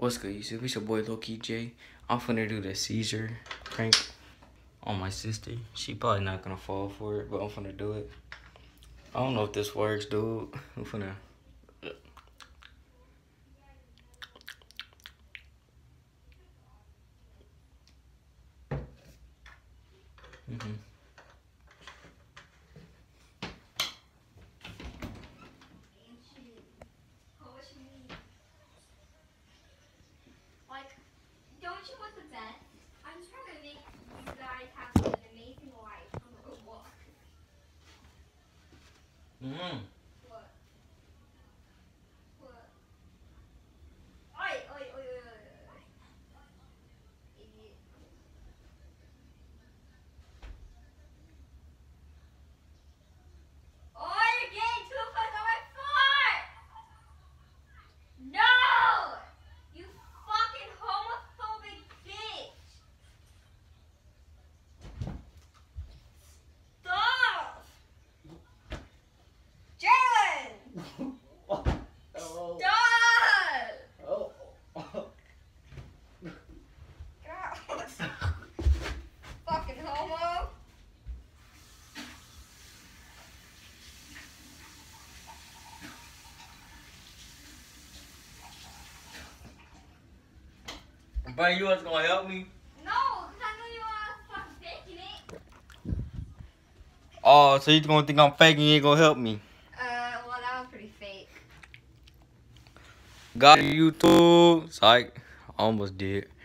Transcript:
What's good, YouTube? It's your boy Low-Key J. I'm finna do the seizure prank on my sister. She probably not gonna fall for it, but I'm finna do it. I don't know if this works, dude. I'm finna... Like, don't you want the best? I'm trying to make you guys have an amazing life. I'm gonna go walk. What? What? Oi, oi, oi, oi, oi, oi. Idiot. Oh, you're getting too close on my fart! No! You fucking homophobic bitch! Stop! Jalen! Oh. Stop! Oh. God. Fucking homo. But you was gonna help me? No, because I knew you were fucking faking it. Oh, so you gonna think I'm faking? You ain't gonna help me? Well, that was pretty fake. Got YouTube. Psych. Almost did.